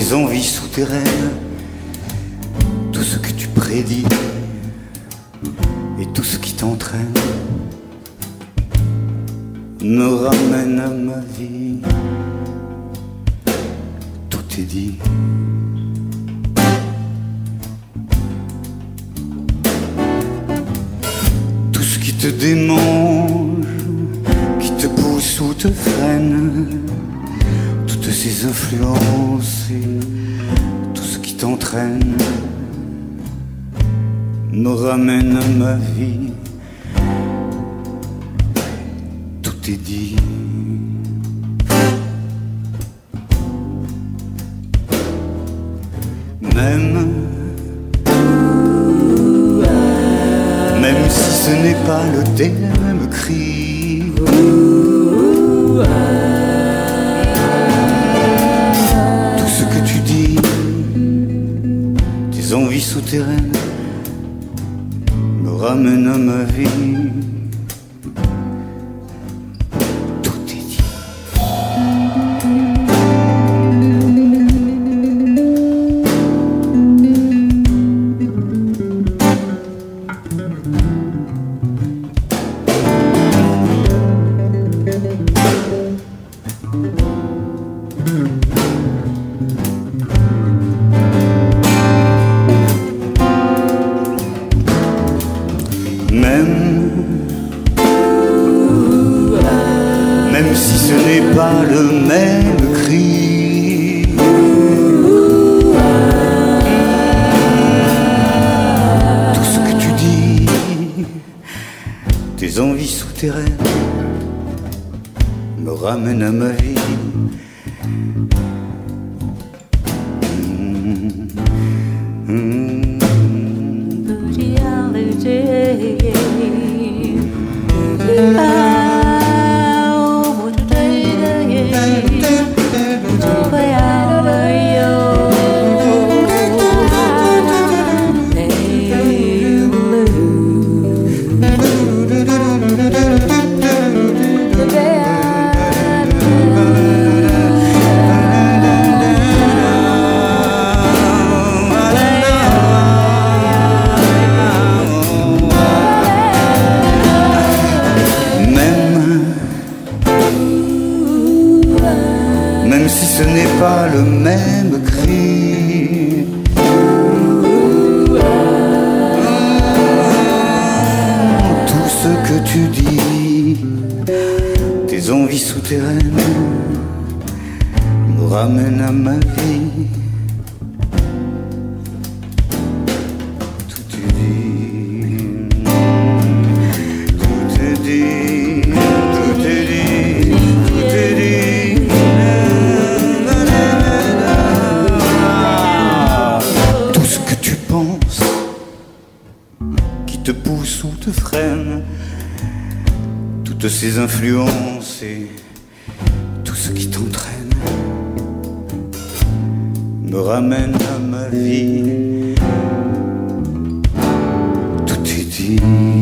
tes envies souterraines, tout ce que tu prédis et tout ce qui t'entraîne me ramène à ma vie. Tout est dit. Tout ce qui te démange, qui te pousse ou te freine, toutes ces influences et tout ce qui t'entraîne me ramène à ma vie. Tout est dit. Même si ce n'est pas le thème cri, tout ce que tu dis, tes envies souterraines me ramènent à ma vie. Même si ce n'est pas le même cri, tout ce que tu dis, tes envies souterraines me ramènent à ma vie. Même si ce n'est pas le même cri, tout ce que tu dis, tes envies souterraines me ramènent à ma vie. Tout est dit, tout est dit, tout est dit, tout est dit. Qui te pousse ou te freine, toutes ces influences et tout ce qui t'entraîne me ramène à ma vie. Tout est dit.